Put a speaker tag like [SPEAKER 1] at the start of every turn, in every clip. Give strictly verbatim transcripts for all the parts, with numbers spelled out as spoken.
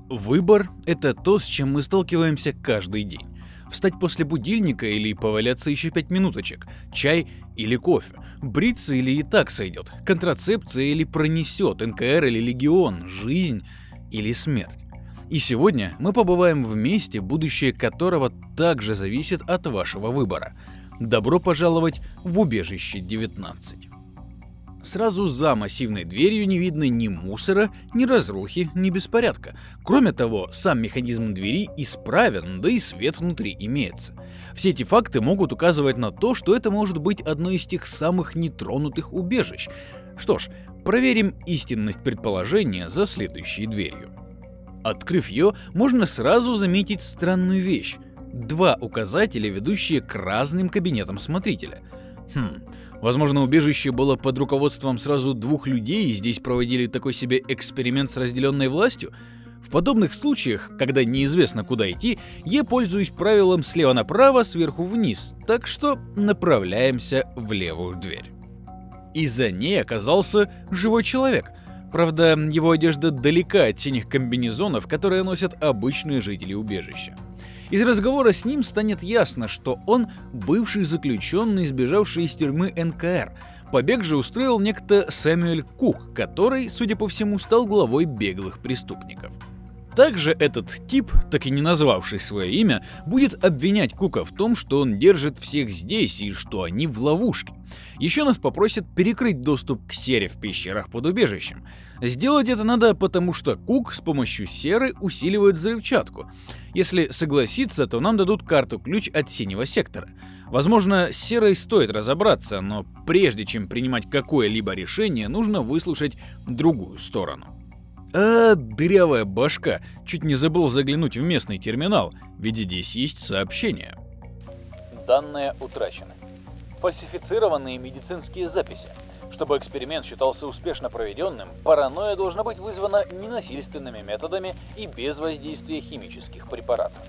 [SPEAKER 1] Выбор – это то, с чем мы сталкиваемся каждый день. Встать после будильника или поваляться еще пять минуточек, чай или кофе, бриться или и так сойдет, контрацепция или пронесет, эн ка эр или легион, жизнь или смерть. И сегодня мы побываем в месте, будущее которого также зависит от вашего выбора. Добро пожаловать в убежище девятнадцать. Сразу за массивной дверью не видно ни мусора, ни разрухи, ни беспорядка. Кроме того, сам механизм двери исправен, да и свет внутри имеется. Все эти факты могут указывать на то, что это может быть одно из тех самых нетронутых убежищ. Что ж, проверим истинность предположения за следующей дверью. Открыв ее, можно сразу заметить странную вещь. Два указателя, ведущие к разным кабинетам смотрителя. Хм... Возможно, убежище было под руководством сразу двух людей, и здесь проводили такой себе эксперимент с разделенной властью. В подобных случаях, когда неизвестно куда идти, я пользуюсь правилом слева направо, сверху вниз, так что направляемся в левую дверь. И за ней оказался живой человек. Правда, его одежда далека от синих комбинезонов, которые носят обычные жители убежища. Из разговора с ним станет ясно, что он бывший заключенный, сбежавший из тюрьмы эн ка эр. Побег же устроил некто Сэмюэль Кук, который, судя по всему, стал главой беглых преступников. Также этот тип, так и не назвавший свое имя, будет обвинять Кука в том, что он держит всех здесь и что они в ловушке. Еще нас попросят перекрыть доступ к сере в пещерах под убежищем. Сделать это надо, потому что Кук с помощью серы усиливает взрывчатку. Если согласиться, то нам дадут карту-ключ от синего сектора. Возможно, с серой стоит разобраться, но прежде чем принимать какое-либо решение, нужно выслушать другую сторону. А, дырявая башка, чуть не забыл заглянуть в местный терминал, ведь здесь есть сообщение.
[SPEAKER 2] Данные утрачены. Фальсифицированные медицинские записи. Чтобы эксперимент считался успешно проведенным, паранойя должна быть вызвана ненасильственными методами и без воздействия химических препаратов.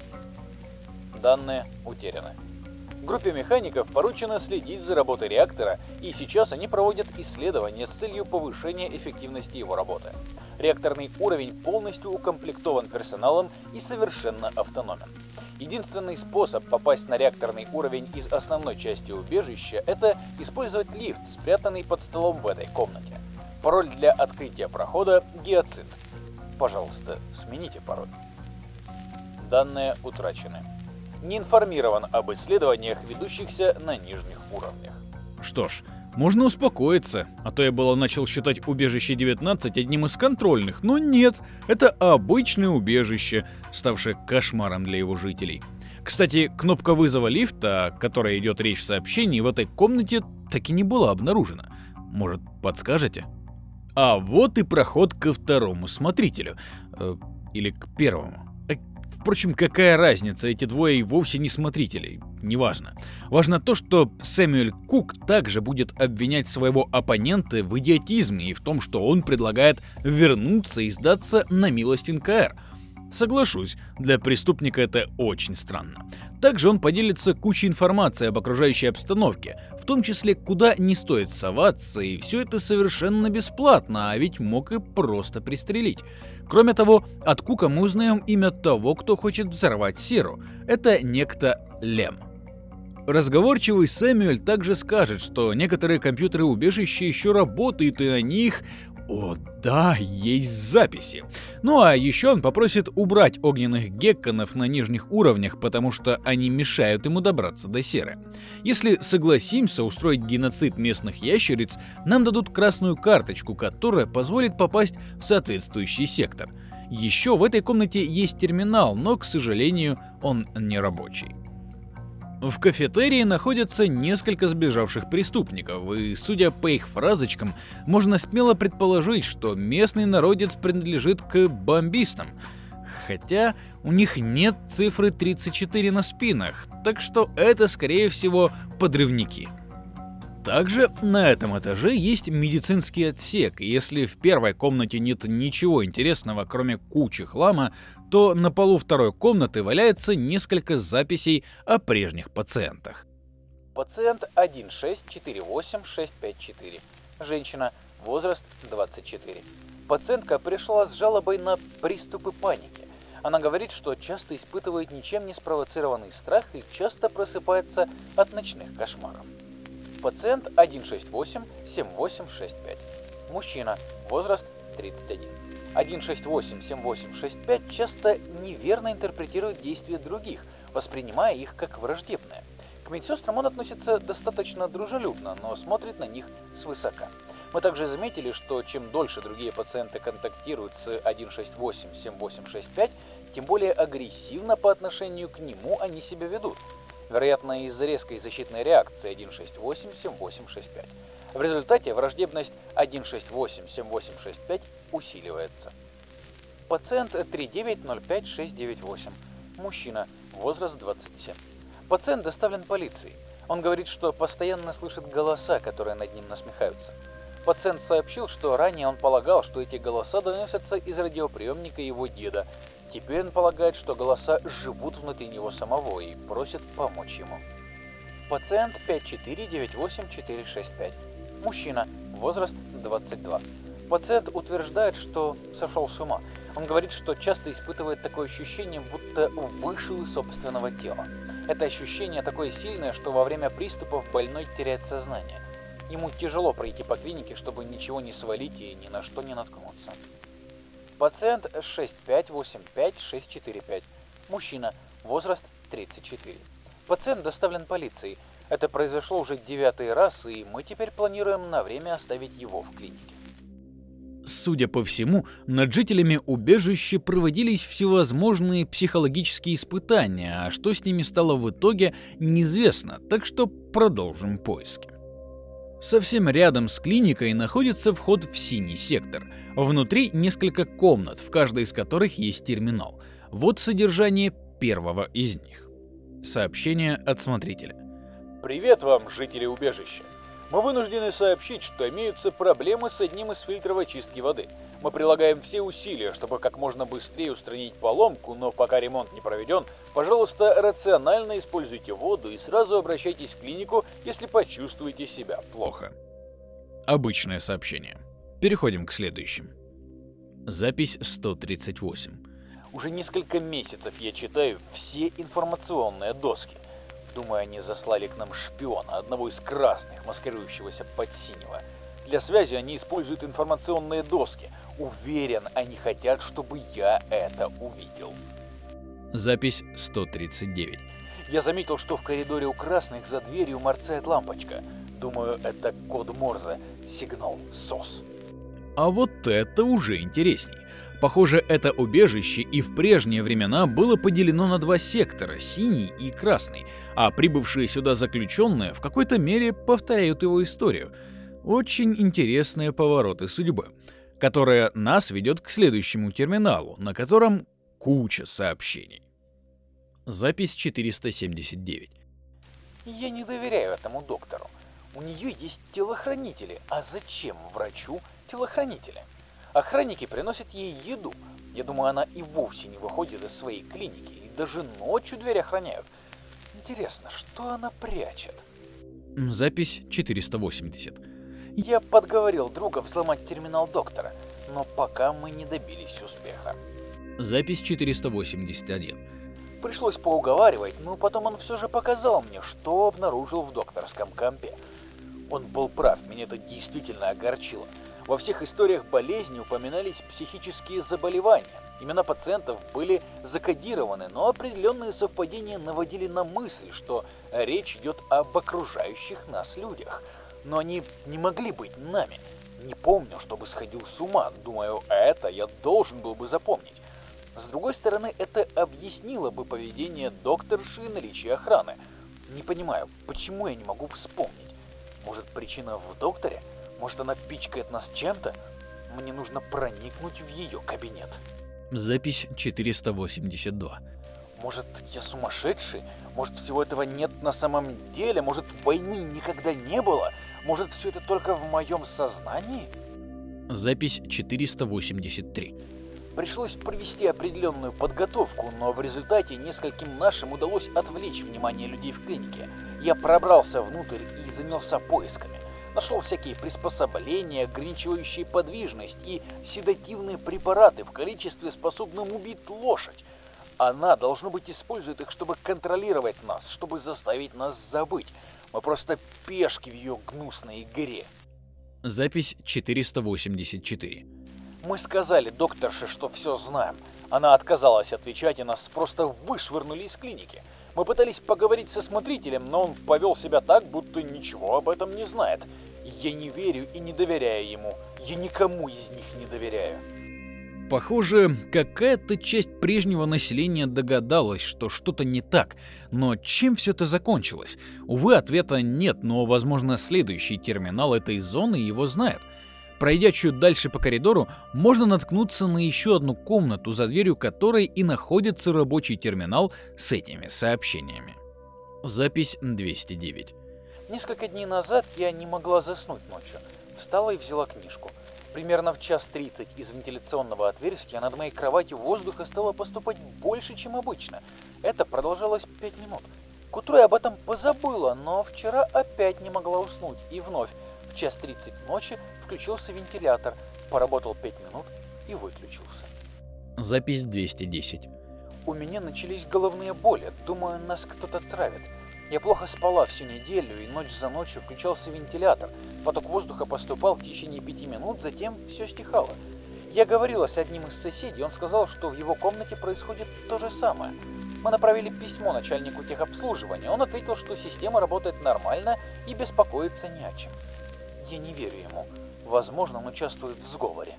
[SPEAKER 2] Данные утеряны. Группе механиков поручено следить за работой реактора, и сейчас они проводят исследования с целью повышения эффективности его работы. Реакторный уровень полностью укомплектован персоналом и совершенно автономен. Единственный способ попасть на реакторный уровень из основной части убежища – это использовать лифт, спрятанный под столом в этой комнате. Пароль для открытия прохода – гиацинт. Пожалуйста, смените пароль. Данные утрачены. Не информирован об исследованиях, ведущихся на нижних уровнях.
[SPEAKER 1] Что ж, можно успокоиться, а то я было начал считать убежище девятнадцать одним из контрольных, но нет, это обычное убежище, ставшее кошмаром для его жителей. Кстати, кнопка вызова лифта, о которой идет речь в сообщении, в этой комнате так и не была обнаружена. Может, подскажете? А вот и проход ко второму смотрителю. Э, или к первому. Впрочем, какая разница, эти двое и вовсе не смотрители, неважно. Важно то, что Сэмюэль Кук также будет обвинять своего оппонента в идиотизме и в том, что он предлагает вернуться и сдаться на милость эн ка эр. Соглашусь, для преступника это очень странно. Также он поделится кучей информации об окружающей обстановке, в том числе куда не стоит соваться, и все это совершенно бесплатно, а ведь мог и просто пристрелить. Кроме того, от Кука мы узнаем имя того, кто хочет взорвать серу. Это некто Лем. Разговорчивый Сэмюэль также скажет, что некоторые компьютеры убежища еще работают, и на них... О, да, есть записи. Ну а еще он попросит убрать огненных гекконов на нижних уровнях, потому что они мешают ему добраться до серы. Если согласимся устроить геноцид местных ящериц, нам дадут красную карточку, которая позволит попасть в соответствующий сектор. Еще в этой комнате есть терминал, но, к сожалению, он не рабочий. В кафетерии находятся несколько сбежавших преступников, и, судя по их фразочкам, можно смело предположить, что местный народец принадлежит к бомбистам. Хотя у них нет цифры тридцать четыре на спинах, так что это, скорее всего, подрывники. Также на этом этаже есть медицинский отсек, и если в первой комнате нет ничего интересного, кроме кучи хлама, то на полу второй комнаты валяется несколько записей о прежних пациентах.
[SPEAKER 2] Пациент один шесть четыре восемь шесть пять четыре. Женщина, возраст двадцать четыре. Пациентка пришла с жалобой на приступы паники. Она говорит, что часто испытывает ничем не спровоцированный страх и часто просыпается от ночных кошмаров. Пациент один шесть восемь семь восемь шесть пять. Мужчина, возраст тридцать один. один шесть восемь семь восемь шесть пять часто неверно интерпретирует действия других, воспринимая их как враждебные. К медсестрам он относится достаточно дружелюбно, но смотрит на них свысока. Мы также заметили, что чем дольше другие пациенты контактируют с один шесть восемь семь восемь шесть пять, тем более агрессивно по отношению к нему они себя ведут. Вероятно, из-за резкой защитной реакции один шесть восемь семь восемь шесть пять. В результате враждебность один шесть восемь семь восемь шесть пять усиливается. Пациент три девять ноль пять шесть девять восемь. Мужчина, возраст двадцать семь. Пациент доставлен полицией. Он говорит, что постоянно слышит голоса, которые над ним насмехаются. Пациент сообщил, что ранее он полагал, что эти голоса доносятся из радиоприемника его деда. Теперь он полагает, что голоса живут внутри него самого и просит помочь ему. Пациент пять четыре девять восемь четыре шесть пять. Мужчина, возраст двадцать два. Пациент утверждает, что сошел с ума. Он говорит, что часто испытывает такое ощущение, будто вышел из собственного тела. Это ощущение такое сильное, что во время приступов больной теряет сознание. Ему тяжело пройти по клинике, чтобы ничего не свалить и ни на что не наткнуться. Пациент шесть пять восемь пять шесть четыре пять. Мужчина, возраст тридцать четыре. Пациент доставлен полицией. Это произошло уже девятый раз, и мы теперь планируем на время оставить его в клинике.
[SPEAKER 1] Судя по всему, над жителями убежища проводились всевозможные психологические испытания, а что с ними стало в итоге, неизвестно, так что продолжим поиски. Совсем рядом с клиникой находится вход в синий сектор. Внутри несколько комнат, в каждой из которых есть терминал. Вот содержание первого из них. Сообщение от смотрителя.
[SPEAKER 2] Привет вам, жители убежища. Мы вынуждены сообщить, что имеются проблемы с одним из фильтров очистки воды. Мы прилагаем все усилия, чтобы как можно быстрее устранить поломку, но пока ремонт не проведен, пожалуйста, рационально используйте воду и сразу обращайтесь в клинику, если почувствуете себя плохо.
[SPEAKER 1] Обычное сообщение. Переходим к следующим. Запись сто тридцать восемь.
[SPEAKER 2] Уже несколько месяцев я читаю все информационные доски. Думаю, они заслали к нам шпиона, одного из красных, маскирующегося под синего. Для связи они используют информационные доски. Уверен, они хотят, чтобы я это увидел.
[SPEAKER 1] Запись сто тридцать девять.
[SPEAKER 2] Я заметил, что в коридоре у красных за дверью мерцает лампочка. Думаю, это код Морзе. Сигнал сос.
[SPEAKER 1] А вот это уже интересней. Похоже, это убежище и в прежние времена было поделено на два сектора, синий и красный, а прибывшие сюда заключенные в какой-то мере повторяют его историю. Очень интересные повороты судьбы, которая нас ведет к следующему терминалу, на котором куча сообщений. Запись четыреста семьдесят девять.
[SPEAKER 2] Я не доверяю этому доктору. У нее есть телохранители, а зачем врачу телохранители? Охранники приносят ей еду. Я думаю, она и вовсе не выходит из своей клиники, и даже ночью дверь охраняют. Интересно, что она прячет?
[SPEAKER 1] Запись четыреста восемьдесят.
[SPEAKER 2] Я подговорил друга взломать терминал доктора, но пока мы не добились успеха.
[SPEAKER 1] Запись четыреста восемьдесят один.
[SPEAKER 2] Пришлось поуговаривать, но потом он все же показал мне, что обнаружил в докторском компе. Он был прав, меня это действительно огорчило. Во всех историях болезни упоминались психические заболевания. Имена пациентов были закодированы, но определенные совпадения наводили на мысль, что речь идет об окружающих нас людях. Но они не могли быть нами. Не помню, чтобы сходил с ума. Думаю, это я должен был бы запомнить. С другой стороны, это объяснило бы поведение докторши и наличие охраны. Не понимаю, почему я не могу вспомнить. Может, причина в докторе? Может, она пичкает нас чем-то? Мне нужно проникнуть в ее кабинет.
[SPEAKER 1] Запись четыреста восемьдесят два.
[SPEAKER 2] Может, я сумасшедший? Может, всего этого нет на самом деле? Может, войны никогда не было? Может, все это только в моем сознании?
[SPEAKER 1] Запись четыреста восемьдесят три.
[SPEAKER 2] Пришлось провести определенную подготовку, но в результате нескольким нашим удалось отвлечь внимание людей в клинике. Я пробрался внутрь и занялся поисками. Нашел всякие приспособления, ограничивающие подвижность и седативные препараты в количестве, способном убить лошадь. Она, должно быть, использует их, чтобы контролировать нас, чтобы заставить нас забыть. Мы просто пешки в ее гнусной игре.
[SPEAKER 1] Запись четыреста восемьдесят четыре.
[SPEAKER 2] Мы сказали докторше, что все знаем. Она отказалась отвечать, и нас просто вышвырнули из клиники. Мы пытались поговорить со смотрителем, но он повел себя так, будто ничего об этом не знает. Я не верю и не доверяю ему. Я никому из них не доверяю.
[SPEAKER 1] Похоже, какая-то часть прежнего населения догадалась, что что-то не так. Но чем все это закончилось? Увы, ответа нет, но, возможно, следующий терминал этой зоны его знает. Пройдя чуть дальше по коридору, можно наткнуться на еще одну комнату, за дверью которой и находится рабочий терминал с этими сообщениями. Запись двести девять.
[SPEAKER 2] Несколько дней назад я не могла заснуть ночью. Встала и взяла книжку. Примерно в час тридцать из вентиляционного отверстия над моей кроватью воздуха стало поступать больше, чем обычно. Это продолжалось пять минут. К утру я об этом позабыла, но вчера опять не могла уснуть. И вновь в час тридцать ночи включился вентилятор, поработал пять минут и выключился.
[SPEAKER 1] Запись двести десять.
[SPEAKER 2] У меня начались головные боли. Думаю, нас кто-то травит. Я плохо спала всю неделю, и ночь за ночью включался вентилятор. Поток воздуха поступал в течение пяти минут, затем все стихало. Я говорила с одним из соседей, он сказал, что в его комнате происходит то же самое. Мы направили письмо начальнику техобслуживания. Он ответил, что система работает нормально и беспокоиться не о чем. Я не верю ему. Возможно, он участвует в сговоре.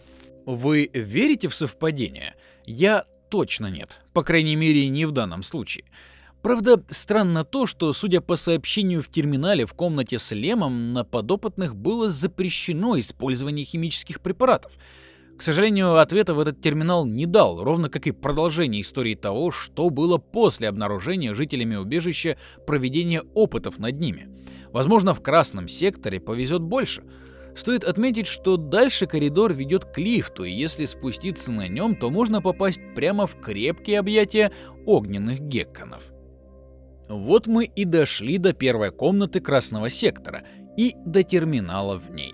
[SPEAKER 1] Вы верите в совпадение? Я точно нет. По крайней мере, не в данном случае. Правда, странно то, что, судя по сообщению в терминале в комнате с Лемом, на подопытных было запрещено использование химических препаратов. К сожалению, ответа в этот терминал не дал, ровно как и продолжение истории того, что было после обнаружения жителями убежища проведения опытов над ними. Возможно, в красном секторе повезет больше. Стоит отметить, что дальше коридор ведет к лифту, и если спуститься на нем, то можно попасть прямо в крепкие объятия огненных гекконов. Вот мы и дошли до первой комнаты красного сектора и до терминала в ней.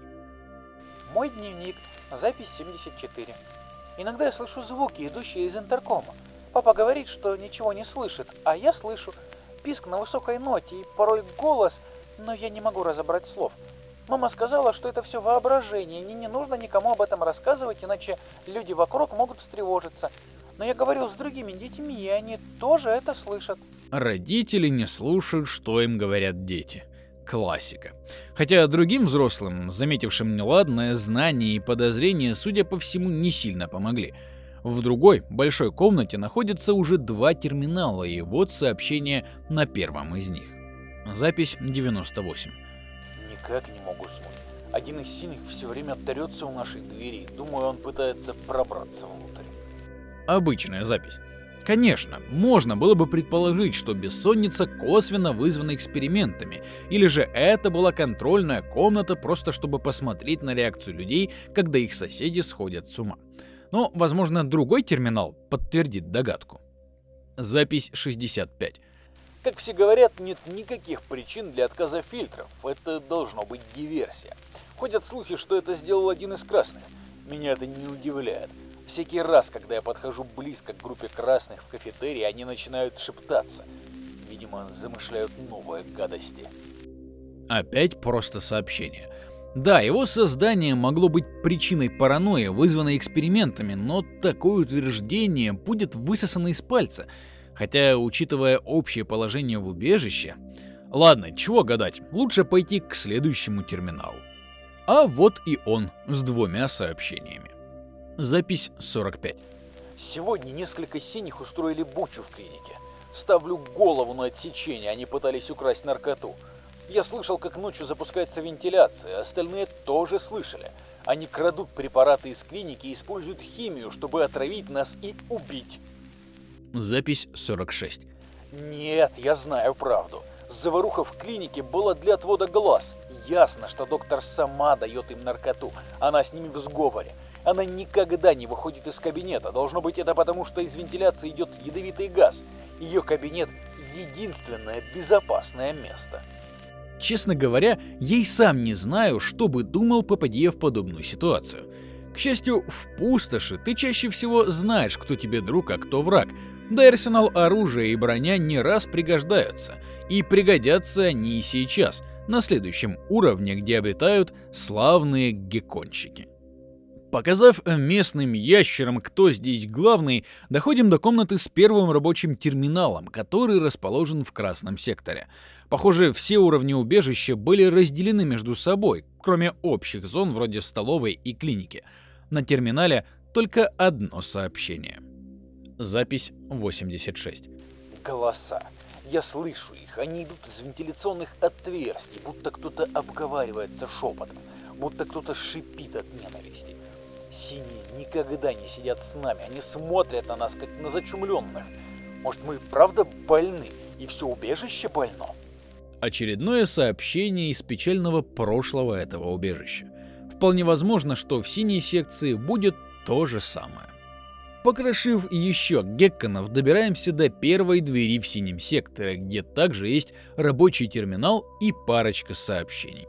[SPEAKER 2] Мой дневник, запись семьдесят четыре. Иногда я слышу звуки, идущие из интеркома. Папа говорит, что ничего не слышит, а я слышу писк на высокой ноте и порой голос, но я не могу разобрать слов. Мама сказала, что это все воображение, и не нужно никому об этом рассказывать, иначе люди вокруг могут встревожиться. Но я говорил с другими детьми, и они тоже это слышат.
[SPEAKER 1] Родители не слушают, что им говорят дети. Классика. Хотя другим взрослым, заметившим неладное, знания и подозрения, судя по всему, не сильно помогли. В другой, большой комнате находятся уже два терминала, и вот сообщение на первом из них. Запись девяносто восемь.
[SPEAKER 2] Никак не могу уснуть. Один из синих все время трется у нашей двери. Думаю, он пытается пробраться внутрь.
[SPEAKER 1] Обычная запись. Конечно, можно было бы предположить, что бессонница косвенно вызвана экспериментами, или же это была контрольная комната, просто чтобы посмотреть на реакцию людей, когда их соседи сходят с ума. Но, возможно, другой терминал подтвердит догадку. Запись шестьдесят пять.
[SPEAKER 2] Как все говорят, нет никаких причин для отказа фильтров. Это должно быть диверсия. Ходят слухи, что это сделал один из красных. Меня это не удивляет. Всякий раз, когда я подхожу близко к группе красных в кафетерии, они начинают шептаться. Видимо, замышляют новые гадости.
[SPEAKER 1] Опять просто сообщение. Да, его создание могло быть причиной паранойи, вызванной экспериментами, но такое утверждение будет высосано из пальца. Хотя, учитывая общее положение в убежище... Ладно, чего гадать, лучше пойти к следующему терминалу. А вот и он, с двумя сообщениями. Запись сорок пять.
[SPEAKER 2] Сегодня несколько синих устроили бучу в клинике. Ставлю голову на отсечение, они пытались украсть наркоту. Я слышал, как ночью запускается вентиляция, остальные тоже слышали. Они крадут препараты из клиники и используют химию, чтобы отравить нас и убить.
[SPEAKER 1] Запись сорок шесть.
[SPEAKER 2] Нет, я знаю правду. Заваруха в клинике была для отвода глаз. Ясно, что доктор сама дает им наркоту. Она с ними в сговоре. Она никогда не выходит из кабинета. Должно быть, это потому, что из вентиляции идет ядовитый газ. Ее кабинет — единственное безопасное место.
[SPEAKER 1] Честно говоря, я и сам не знаю, что бы думал, попадя я в подобную ситуацию. К счастью, в пустоши ты чаще всего знаешь, кто тебе друг, а кто враг. Да и арсенал оружия и броня не раз пригождаются. И пригодятся они и сейчас, на следующем уровне, где обитают славные геккончики. Показав местным ящерам, кто здесь главный, доходим до комнаты с первым рабочим терминалом, который расположен в красном секторе. Похоже, все уровни убежища были разделены между собой, кроме общих зон вроде столовой и клиники. На терминале только одно сообщение. Запись восемьдесят шесть.
[SPEAKER 2] Голоса. Я слышу их, они идут из вентиляционных отверстий, будто кто-то обговаривается шепотом, будто кто-то шипит от ненависти. Синие никогда не сидят с нами, они смотрят на нас, как на зачумленных. Может, мы правда больны, и все убежище больно?
[SPEAKER 1] Очередное сообщение из печального прошлого этого убежища. Вполне возможно, что в синей секции будет то же самое. Покрошив еще гекконов, добираемся до первой двери в синем секторе, где также есть рабочий терминал и парочка сообщений.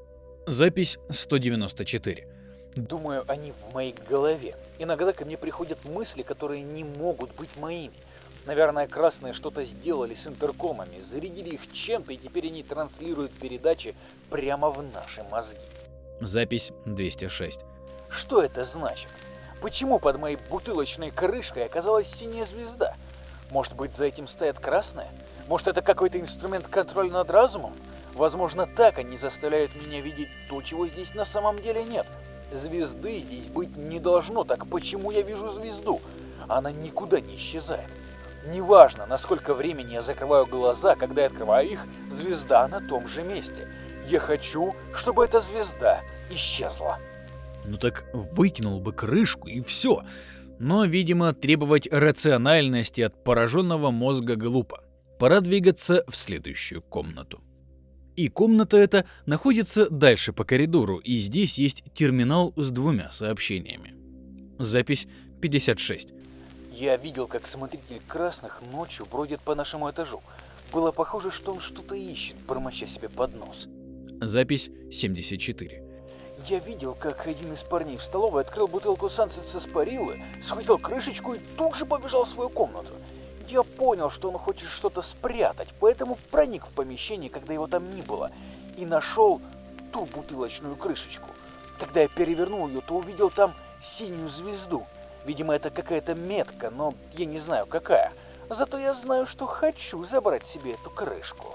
[SPEAKER 1] Запись сто девяносто четыре.
[SPEAKER 2] Думаю, они в моей голове. Иногда ко мне приходят мысли, которые не могут быть моими. Наверное, красные что-то сделали с интеркомами, зарядили их чем-то, и теперь они транслируют передачи прямо в наши мозги.
[SPEAKER 1] Запись двести шесть.
[SPEAKER 2] Что это значит? Почему под моей бутылочной крышкой оказалась синяя звезда? Может быть, за этим стоят красные? Может, это какой-то инструмент контроля над разумом? Возможно, так они заставляют меня видеть то, чего здесь на самом деле нет. Звезды здесь быть не должно, так почему я вижу звезду? Она никуда не исчезает. Неважно, насколько времени я закрываю глаза, когда я открываю их, звезда на том же месте. Я хочу, чтобы эта звезда исчезла.
[SPEAKER 1] Ну так выкинул бы крышку и все. Но, видимо, требовать рациональности от пораженного мозга глупо. Пора двигаться в следующую комнату. И комната эта находится дальше по коридору, и здесь есть терминал с двумя сообщениями. Запись пятьдесят шесть.
[SPEAKER 2] Я видел, как смотритель красных ночью бродит по нашему этажу. Было похоже, что он что-то ищет, бормоча себе под нос.
[SPEAKER 1] Запись семьдесят четыре.
[SPEAKER 2] Я видел, как один из парней в столовой открыл бутылку Сансет Саспариллы, схватил крышечку и тут же побежал в свою комнату. Я понял, что он хочет что-то спрятать, поэтому проник в помещение, когда его там не было, и нашел ту бутылочную крышечку. Когда я перевернул ее, то увидел там синюю звезду. Видимо, это какая-то метка, но я не знаю какая. Зато я знаю, что хочу забрать себе эту крышку.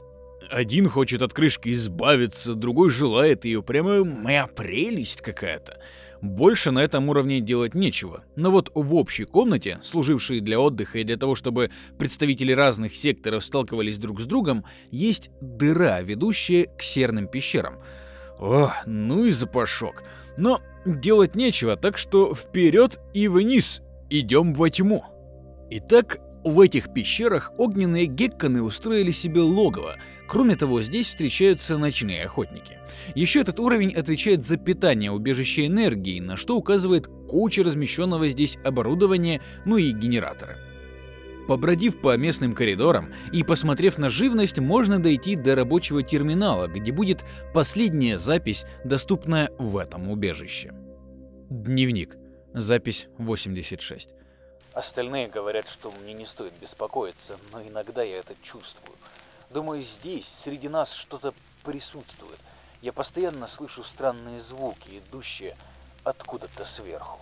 [SPEAKER 1] Один хочет от крышки избавиться, другой желает ее. Прямо моя прелесть какая-то. Больше на этом уровне делать нечего. Но вот в общей комнате, служившей для отдыха и для того, чтобы представители разных секторов сталкивались друг с другом, есть дыра, ведущая к серным пещерам. О, ну и запашок. Но делать нечего, так что вперед и вниз, идем во тьму. Итак, в этих пещерах огненные гекконы устроили себе логово. Кроме того, здесь встречаются ночные охотники. Еще этот уровень отвечает за питание убежища энергии, на что указывает куча размещенного здесь оборудования, ну и генераторы. Побродив по местным коридорам и посмотрев на живность, можно дойти до рабочего терминала, где будет последняя запись, доступная в этом убежище. Дневник. Запись восемьдесят шесть.
[SPEAKER 2] Остальные говорят, что мне не стоит беспокоиться, но иногда я это чувствую. Думаю, здесь, среди нас, что-то присутствует. Я постоянно слышу странные звуки, идущие откуда-то сверху.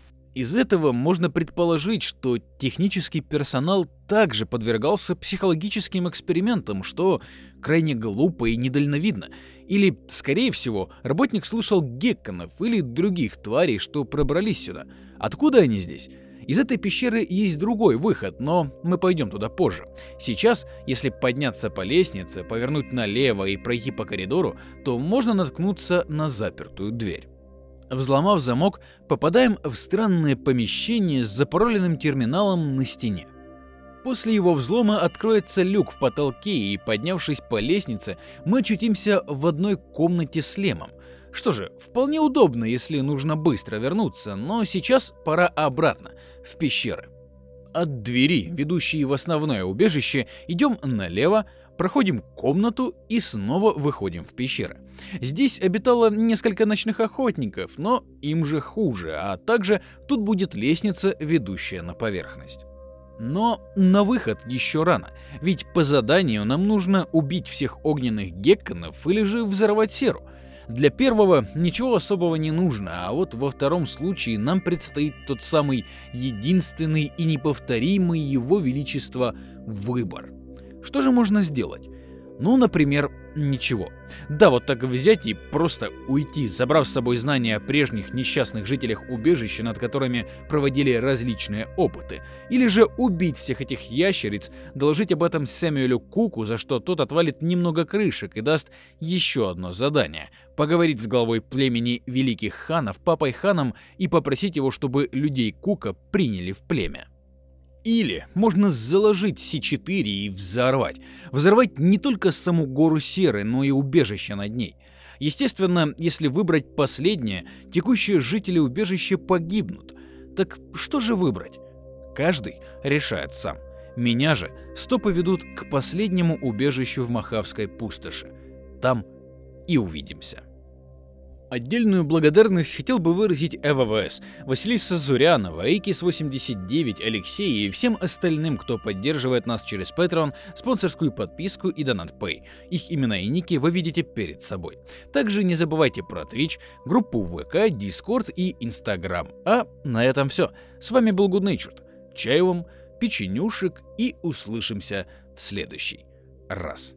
[SPEAKER 1] Из этого можно предположить, что технический персонал также подвергался психологическим экспериментам, что крайне глупо и недальновидно. Или, скорее всего, работник слушал гекконов или других тварей, что пробрались сюда. Откуда они здесь? Из этой пещеры есть другой выход, но мы пойдем туда позже. Сейчас, если подняться по лестнице, повернуть налево и пройти по коридору, то можно наткнуться на запертую дверь. Взломав замок, попадаем в странное помещение с запароленным терминалом на стене. После его взлома откроется люк в потолке, и, поднявшись по лестнице, мы очутимся в одной комнате с лемом. Что же, вполне удобно, если нужно быстро вернуться, но сейчас пора обратно, в пещеры. От двери, ведущей в основное убежище, идем налево, проходим комнату и снова выходим в пещеры. Здесь обитало несколько ночных охотников, но им же хуже, а также тут будет лестница, ведущая на поверхность. Но на выход еще рано, ведь по заданию нам нужно убить всех огненных гекконов или же взорвать серу. Для первого ничего особого не нужно, а вот во втором случае нам предстоит тот самый единственный и неповторимый его величество выбор. Что же можно сделать? Ну, например, ничего. Да, вот так взять и просто уйти, забрав с собой знания о прежних несчастных жителях убежища, над которыми проводили различные опыты. Или же убить всех этих ящериц, доложить об этом Сэмюэлю Куку, за что тот отвалит немного крышек и даст еще одно задание. Поговорить с главой племени Великих Ханов, папой Ханом, и попросить его, чтобы людей Кука приняли в племя. Или можно заложить Си четыре и взорвать. Взорвать не только саму гору серы, но и убежище над ней. Естественно, если выбрать последнее, текущие жители убежища погибнут. Так что же выбрать? Каждый решает сам. Меня же сто поведут к последнему убежищу в Мохавской пустоши. Там и увидимся. Отдельную благодарность хотел бы выразить ЭВВС, Василиса Зурянова, Эйкис восемьдесят девять, Алексею и всем остальным, кто поддерживает нас через Patreon, спонсорскую подписку и DonatPay. Их имена и ники вы видите перед собой. Также не забывайте про Twitch, группу ВК, Discord и Instagram. А на этом все. С вами был Goodnatured. Чаю вам, печенюшек и услышимся в следующий раз.